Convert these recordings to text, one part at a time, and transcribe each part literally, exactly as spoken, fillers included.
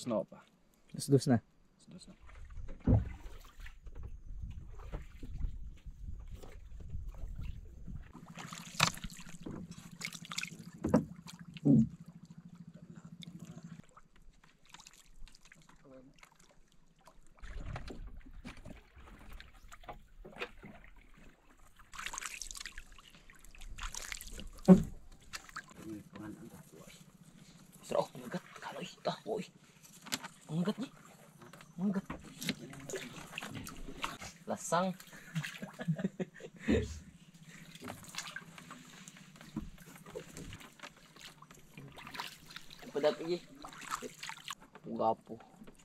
dos na pa. Dos dos na. Dos dos na. Sro, magat kaloy ta, boy. Magat ni. Magat. Lasang. Padat lagi. Gapo.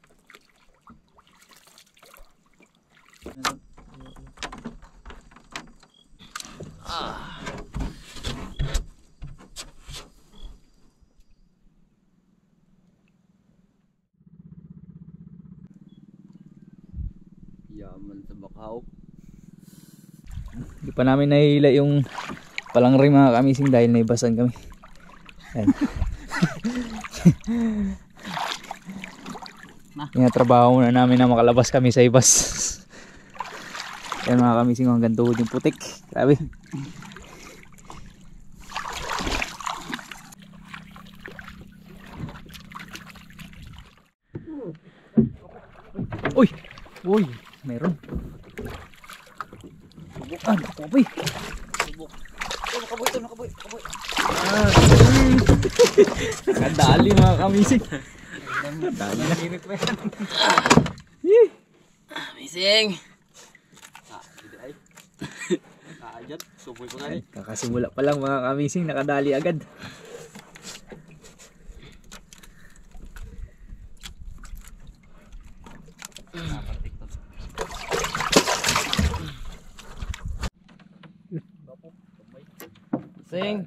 Ah. Yaman sa Bakaw. Hindi pa namin nahihila yung palangring mga kamising dahil naibasan kami. Ayan. Tinatrabaho na namin na makalabas kami sa ibas. Ayan mga kamising, hanggang tuhod yung putik. Grabe. Uy! Uy! Meron. Subukan. Nakapoy. Subok. Oh, nakaboy to, nakaboy, nakaboy. Ah. Nakadali mga kamising. Nakadali na. Amazing. Ah, hindi ay. Naayat, suboy pa gani. Kakasimula pa lang mga kamising, nakadali agad. Sing.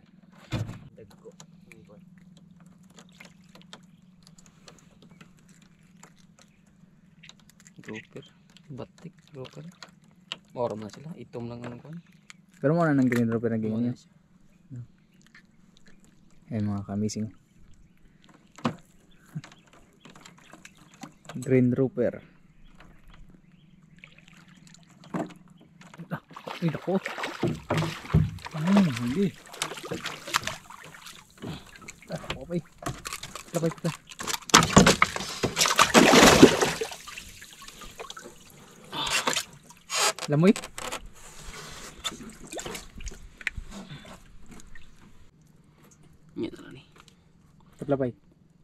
Grouper, batik, grouper. Orma sila, itom lang ano kon. Pero muna nang green dropper na ganyan. Ayan mga kamising. Green dropper. Ah, ay dako. Hmm, hindi. Ah, okay. Lapay kita. Lamoy. Ini tala ni. Taglapay.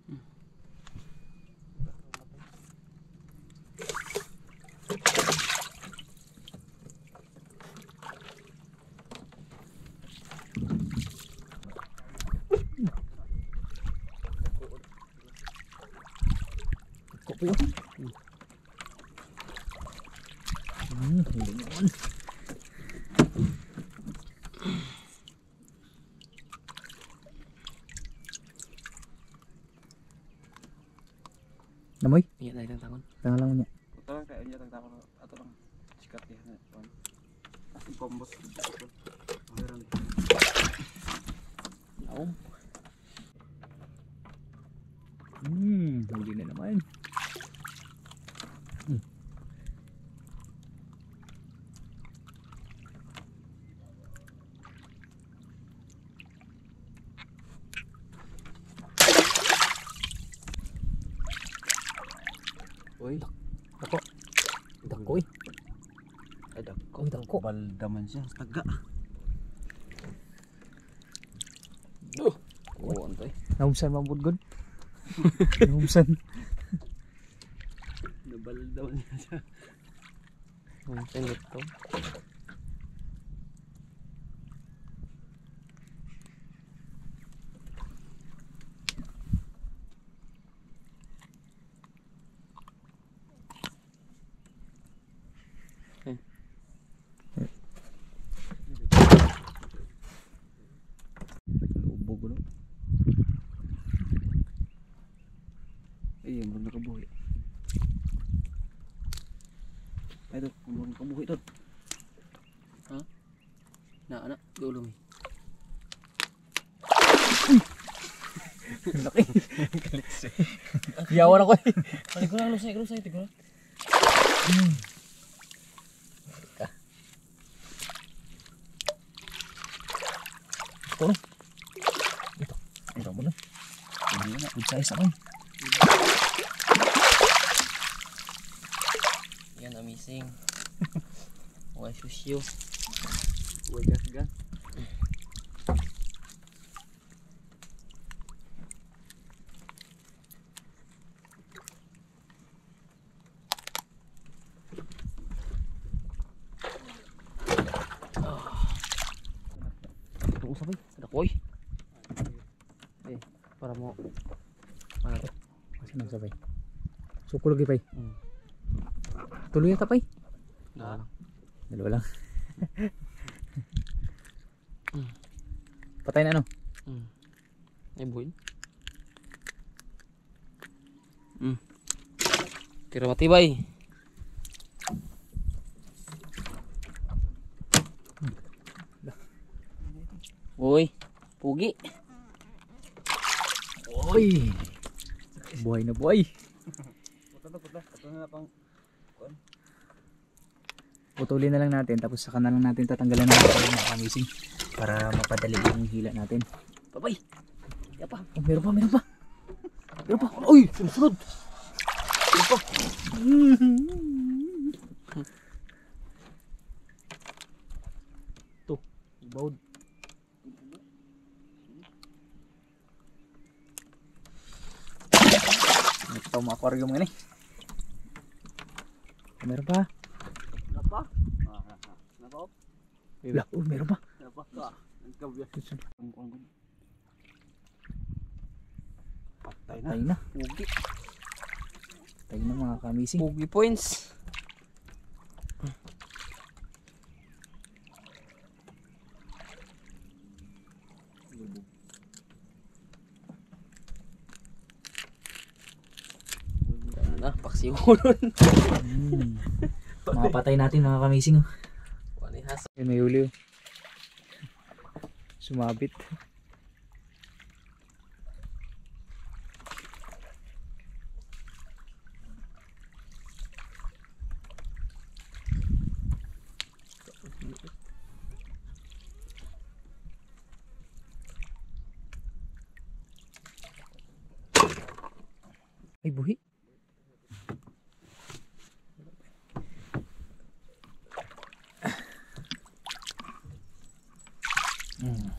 Kopi oh. Hmm, hindi naman. Namoy? Iya dahil ang tangon. Tangan lang mo niya. Ito lang kayo niya tagtako ato lang. Sikat ya. Asin kombos. Meron. Oo. Hmm, huli na naman. Hmm. Uy, Dako. Dako eh. ay dako. Uy, dako. Baldaman siya, taga. Duh. Kuwan to eh. Naumsan mabudgod. Naumsan. Nabaldaman siya. Ang pinit to. Lubog ko no. Ay, yung nakabuhi. Ay, ito, yung nakabuhi ito. Ha? Na anak, dulo mi. Laki. Yawan ako eh. Balik ko lang, lusay, lusay, tignan. Hmm. Ito no. Ito. Ito mo na. Hindi na. Good size ako eh. Yan, amazing. Okay, susyo. Uy, gas gas. Ito usap eh. Ada koy. Eh, para mo. Ano to? Kasi nagsabay. Suko lagi pay. Hmm. Tuloy yata pay. Dalawa lang. Dalawa lang. Patay na ano? Hmm. Ay, buhin. Hmm. Kira matibay. Uy, pugi. Uy! Buhay na buhay. Puta to, puta. Ito na na pang Putulin na lang natin tapos saka na lang natin tatanggalan ng mga kamising para mapadali yung hila natin. Babay. Yapa. Oh, meron pa, meron pa. Meron pa. Uy! Sunod! Meron pa. Ito. Ibawd. Ito mga aquarium nga ni. Meron pa. napa. Ah, ah, ah. Napa. Wala, oh, meron pa. Napa ka. Ang kabya. Ang ang patay na. Patay na. Pugi. Patay na mga kamising. Pugi points. Na, paksiwon. Hmm. Mga patay natin mga kamising. Oh. Wani has. Yun, may huli. Oh. Sumabit. Ay, buhi. Hmm.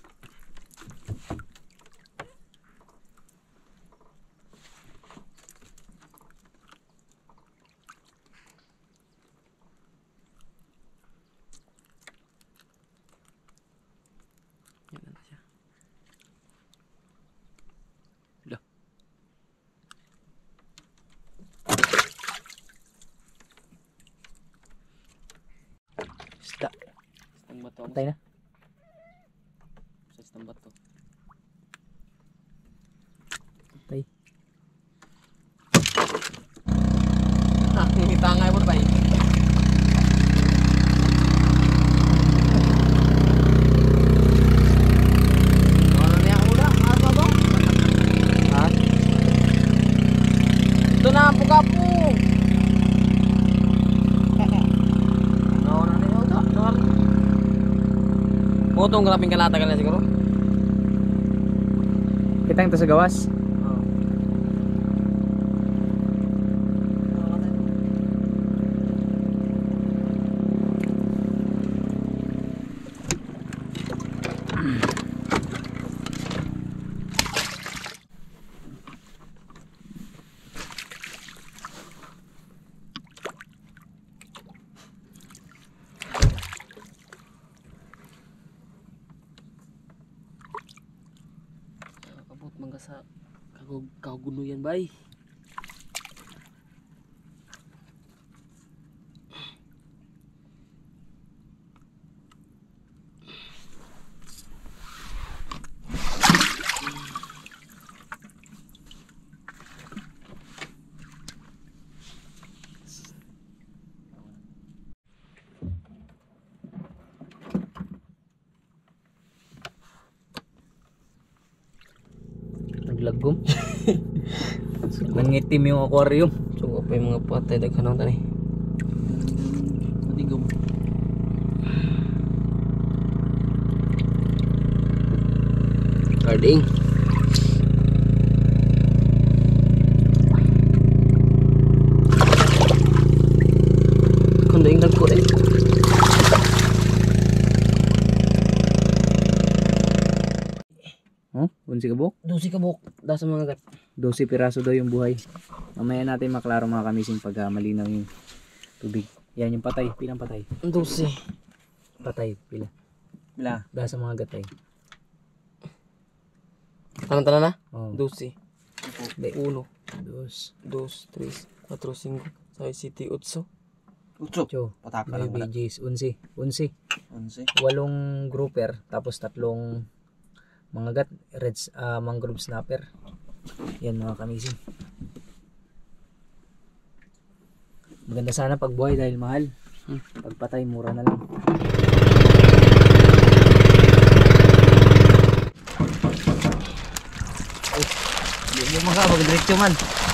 Yan na siya. Dah. Isda. Isang bato. Patay na. Sa isang bato. Patay. Ang itangay mo tayo. Ano niya uda? Ano ba? Ha? Ito na po kapo. No, ano niya uda? Potong grabing kalata ka na siguro. Kitang ito sa gawas. Oo. Kabut mangga sa kagug kagunuyan bay. lagom. Nangitim yung aquarium. Sugo pa yung mga patay daghanong tani. Matigom. Carding. Kundaing dagko eh. Oh, unsi ka buk? Dusi ka buk. Da sa mga gat. dose piraso daw yung buhay. Mamaya natin maklaro mga kamising pag uh, malinaw yung tubig. Yan yung patay. Pilang patay? Dusi. Patay. Pila? Bila. Dahil sa mga gatay. Anong tanan na? Oh. Dusi. Be, Uno. dos. Dos, tres, cuatro, cinco, seis, siete, ocho. Utso. Cho. Pataka lang Nueve, pala. diez. Unsi. Unsi. Onse. Walong grouper. Tapos tatlong mga gat. Reds, uh, mangrove snapper. Yan mga kamising. Maganda sana pag buhay dahil mahal. Hmm. Pag patay, mura na lang. Hindi mo maka, mag-diretso man.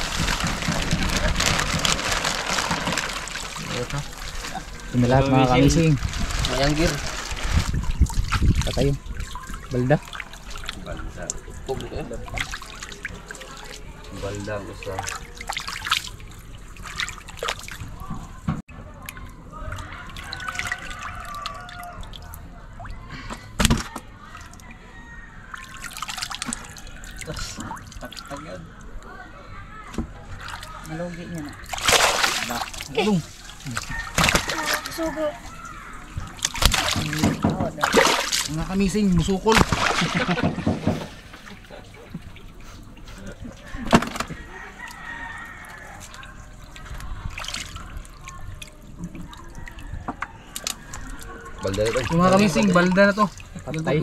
Ito na lahat mga kamising. Mayanggir. Patay yun. Balda. Pugod eh. Balda ko sa. Tak-tak yun. Malugi niya na. Galong. Sugo. Mga kamising, musukol. Balda na to. Yung mga kamising, balda na to. Patay.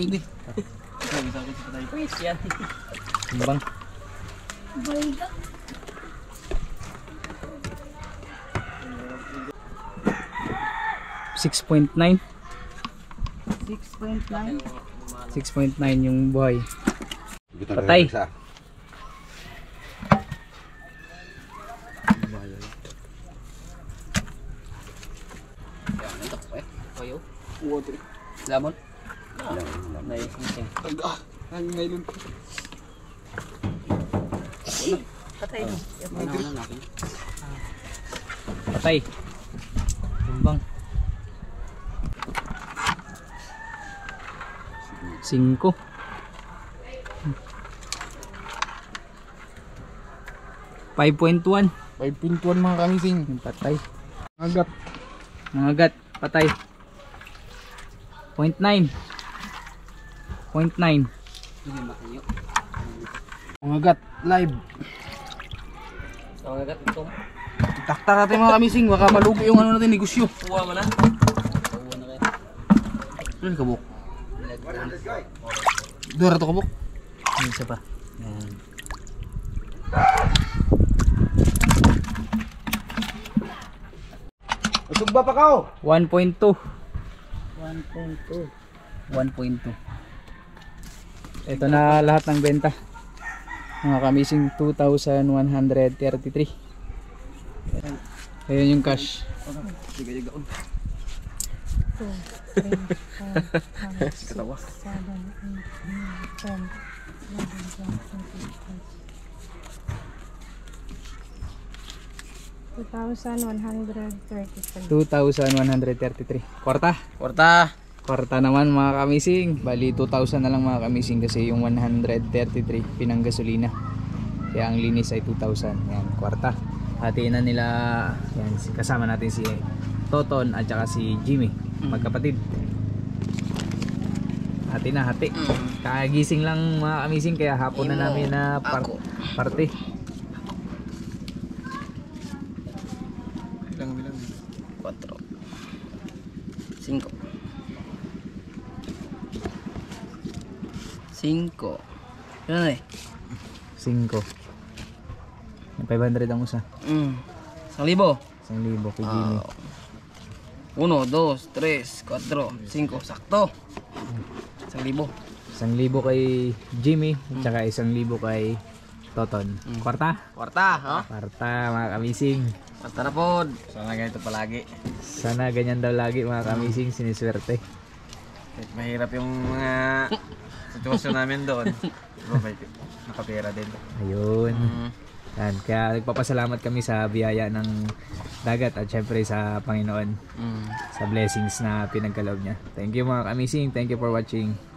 Uy, siyan. Bang. Balda. six point nine. six point nine. six point nine yung buhay. Patay. Kayo? Lamon? Naising. Ang ngayon. Patay no. Patay. Tumbang. Cinco. five point one. five point one mga kamising. Yung patay. Agat. Mga gat. Patay. Point nine. Point nine. Mga gat. Live. Ang agat ito. Takta natin mga kamising. Baka malugi yung ano natin negosyo. Uwa mo na. Ano kabuk? Dura to kabuk. Yung isa pa. Yan. Usugba pa kao. one point two. one point two. one point two. Ito na lahat ng benta. Mga kamising two thousand one hundred thirty-three. Ayan yung cash. Sige, sige. two, three, four, five, six, seven, eight, nine, ten, eleven, twelve, thirteen, fourteen. two thousand one hundred thirty-three. two thousand one hundred thirty-three. Kwarta. Kwarta. Kwarta naman mga kamising. Bali two thousand na lang mga kamising kasi yung one hundred thirty-three pinanggasolina. Kaya ang linis ay two thousand. Yan, kwarta. Hatiin na nila, yan, kasama natin si Toton at saka si Jimmy, magkapatid. Hati na, hati. Kagising lang mga kamising kaya hapon na namin na par parte. Bilang, bilang. Cuatro. Cinco. Cinco. Yun na eh. Cinco. five hundred ang usa. Mm. Isang libo. Isang libo kay Jimmy. Ah, uno, dos, tres, cuatro, cinco. Sakto. Isang libo. Isang libo kay Jimmy at saka isang libo kay Toton. Kwarta? Kwarta, ha? Kwarta mga kamising. Kwarta na po. Sana ganito palagi. Sana ganyan daw lagi mga kamising, siniswerte. Kahit mahirap yung mga sitwasyon namin doon. Bro, may nakapira din. Ayun. Mm. Yan. Kaya nagpapasalamat kami sa biyaya ng dagat at syempre sa Panginoon Mm. sa blessings na pinagkaloob niya. Thank you mga kamising. Thank you for watching.